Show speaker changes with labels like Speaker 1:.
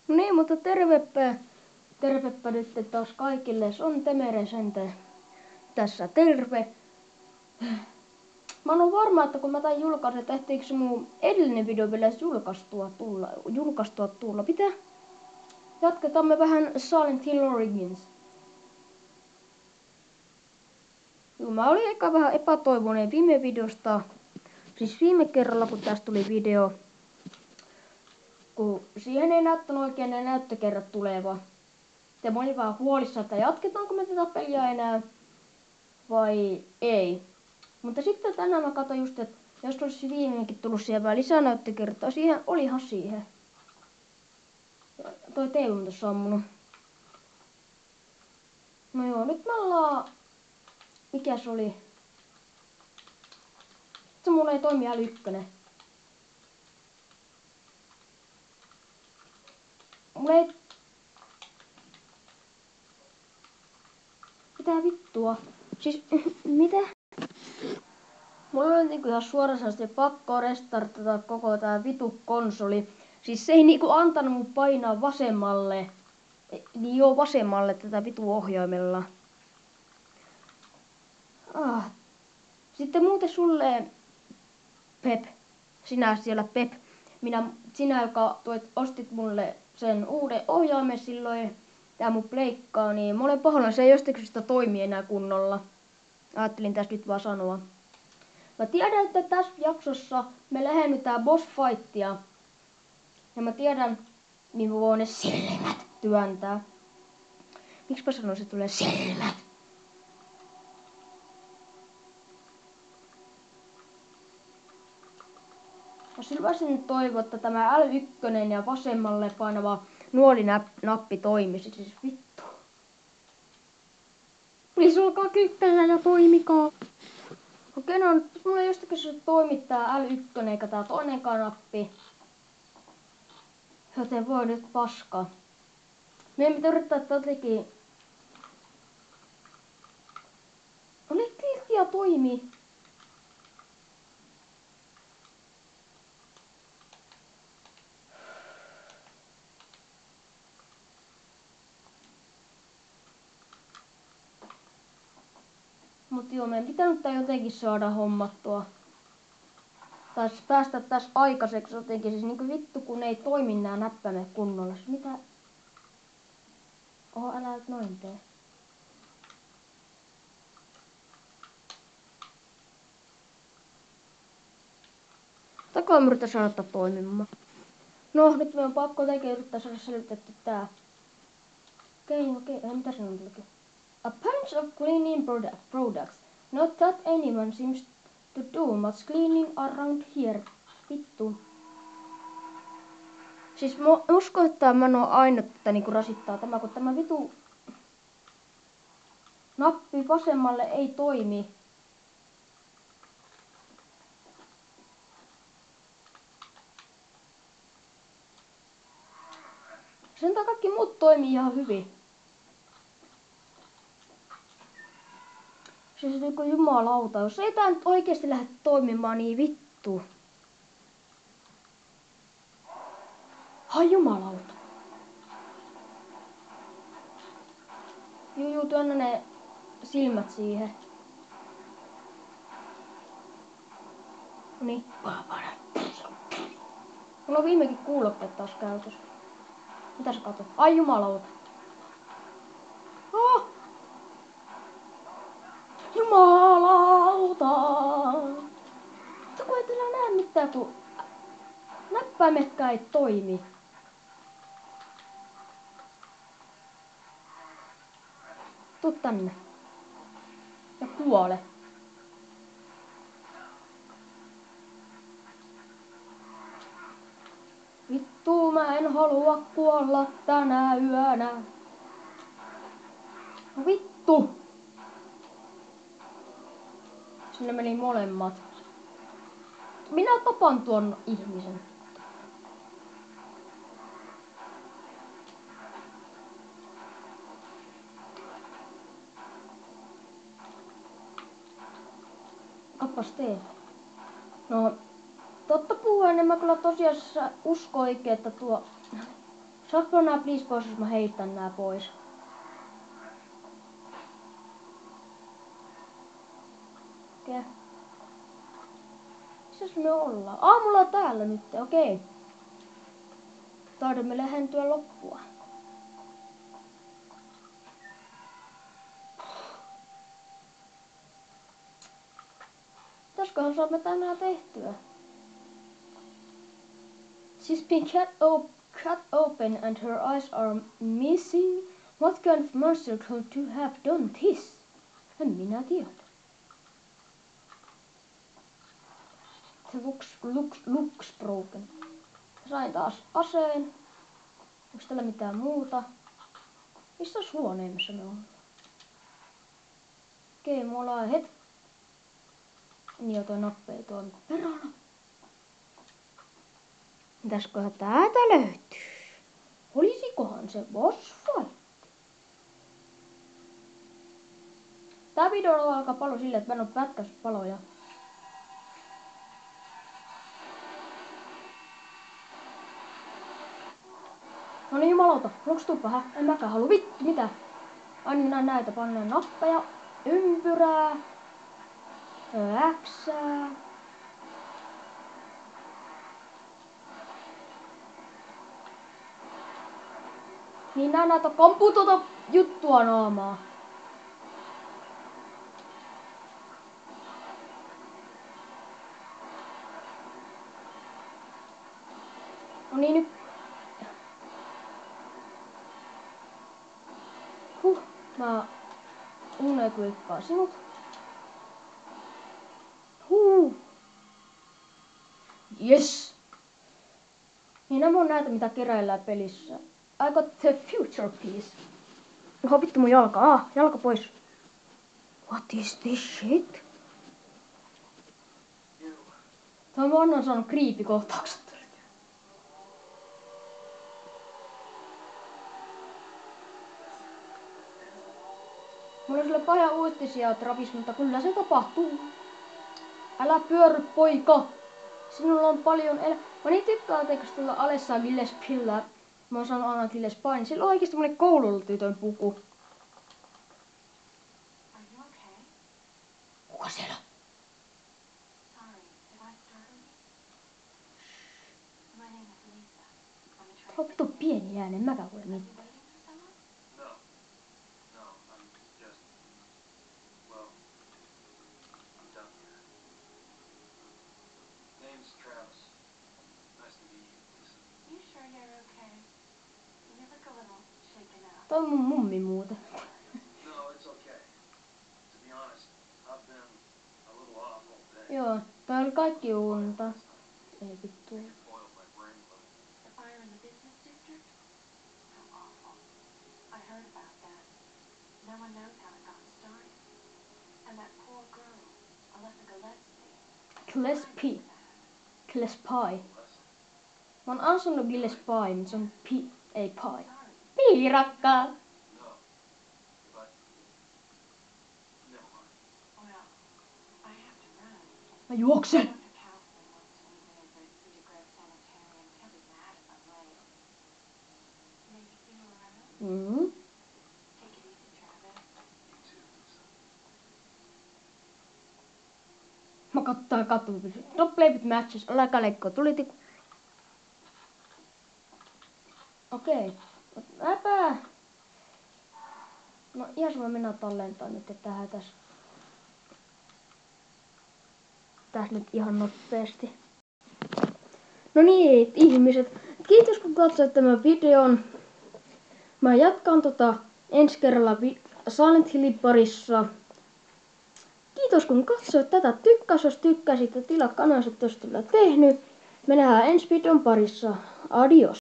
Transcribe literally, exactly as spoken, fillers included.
Speaker 1: No niin, mutta tervepä, tervepä nyt taas kaikille. Se on Temere Sente tässä, terve. Mä oon varma, että kun mä tän julkaisen, että ehtiikö se mun edellinen video vielä edes julkaistua tulla. Julkaistua tulla. Pitää. Jatketaan me vähän Silent Hill Origins. Joo, mä olin eka vähän epätoivoinen viime videosta. Siis viime kerralla, kun tästä tuli video. Kun siihen ei näyttänyt oikein ne näyttökerrat tuleva. Ja mä olin vähän huolissa, että jatketaanko me tätä peliä enää vai ei. Mutta sitten tänään mä katsoin just, että jos olisi viimeinkin tullut siihen vähän lisää näyttökertaa, siihen olihan siihen. Ja toi Teemu on tossa ammunut. No joo, nyt me ollaan... Mikä se oli? Se mulla ei toimi äly ykkönen. Mulla ei... Mitä vittua? Siis, mitä? Mulla on niinku ihan suorastaan pakko restartata koko tää vitu konsoli. Siis se ei niinku antanut mun painaa vasemmalle. Niin joo, vasemmalle tätä vitu ohjaimella. Ah. Sitten muuten sulle, Pep. Sinä siellä, Pep. Minä, sinä, joka tuot, ostit mulle sen uuden ohjaimen silloin. Tää mun pleikkaa, niin mä olen pahoillani, se ei jostakin syystä toimi enää kunnolla. Ajattelin tästä nyt vaan sanoa. Mä tiedän, että tässä jaksossa me lähennytään boss fightia. Ja mä tiedän, niin mä voin ne silmät työntää. Miksipä sanoin, se tulee silmät? Mä sylväsin toivoa, että tämä L yksi ja vasemmalle painava nuolinappi toimisi. Siis vittu. Please olkaa kyttäjä ja toimikaa. Okei, no mulla ei jostakin se toimittaa L yksi eikä tää toinenkaan nappi. Joten voi nyt paskaa. Meidän pitää yrittää jotenkin... No nyt klikkiä toimii. Mut joo, meidän pitää nyt jotenkin saada hommattua. Tai päästä tässä aikaiseksi jotenkin. Siis niinku vittu kun ei toimi nää näppäimet kunnolla. Mitä? Oho, älä nyt noin tee. Takaa mä yritän saada tää toimimaan. No, nyt me on pakko jotenkin yrittää saada selitetty tää. Okei, okei, okay, mitä se on tullutkin? A bunch of cleaning product, products. Not that anyone seems to do much cleaning around here. Vittu. Siis mä uskon, että mä en oo ainut tätä niinku rasittaa tämä, kun tämä vitu nappi vasemmalle ei toimi. Sen takia kaikki muut toimii ihan hyvin. Siis niinku jumalauta, jos ei tää nyt oikeesti lähde toimimaan, niin vittu. Ai jumalauta. Juu, juu, työnnä ne silmät siihen. Noniin. Mulla on viimekin kuulokkeet taas käytössä. Mitä sä katot? Ai jumalauta. Oh! Jumalauta! Mutta kun ei tällä näe mitään, kun näppäimetkään ei toimi. Tuu tänne. Ja kuole. Vittu, mä en halua kuolla tänä yönä. No vittu! Sinne meni molemmat. Minä tapan tuon ihmisen. Kappas tee. No, totta puhuen en mä kyllä tosiaan usko oikein, että tuo Saatko nää please pois, jos mä heitän nää pois? Okei. Okay. Missäs me ollaan? Aamulla on täällä nyt, okei. Okay. Taidamme lähentyä loppua. Mitäsköhän saamme tänään tehtyä? She's been cut, op cut open and her eyes are missing. What kind of monster could to have done this? En minä tiedä. Se looks, looks, looks broken. Sain taas aseen. Onks tällä mitään muuta? Missä huoneen, missä me ollaan? Okei, mulla on het. Niin jotain nappeja tuon perona. Mitäsköhän täältä löytyy? Olisikohan se boss fight? Tää video on aika paljon silleen, että mä en oo pätkässyt paloja. No niin jumalauta, onks tuppa, hä? En mäkään halua, vittu, mitä? Aina minä näitä pannaan nappeja, ympyrää, äksää. Niin nää näitä kampuu tuota juttua naamaa. No niin nyt. Huh, mä unekyikkaan sinut. Huh. Yes. Niin nämä on näitä mitä keräillään pelissä. I got the future piece. Oho vittu mun jalka. Ah, jalka pois. What is this shit? Tämä mä annan saanut kriipikohtaukset. Mulla on sulle paljon uutisia, Travis, mutta kyllä se tapahtuu. Älä pyörry, poika. Sinulla on paljon elä... Mä niin tykkään tekstillä Alessa Gillespilla. Mä oon saanut aina Gillespie, niin sillä on oikeesti tämmönen koulutytön puku. Kuka siellä? Tuo on vittu pieni äänen, mäkään kuule mitään. Toi on mun mummi muuten. Joo, tää oli kaikki unta. Ei vittu. Gillespie. Gillespie. Mä oon asunut Gillespie, mutta se on pi, ei pie. Piirakka. Mä juoksen. Mm. Mä katsoin katuun. Don't play with matches. Älä leikkoa tulitikku. Okei. Okay. Äpä. No ihan voi mennä tallentaa nyt tähän tässä. Tässä nyt ihan nopeasti. No niin, ihmiset. Kiitos kun katsoit tämän videon. Mä jatkan tota ensi kerralla Silent Hillin parissa. Kiitos kun katsoit tätä. Tykkäs jos tykkäsit ja tilaa kanava, jos et ole tehnyt. Me nähdään ensi videon parissa. Adios.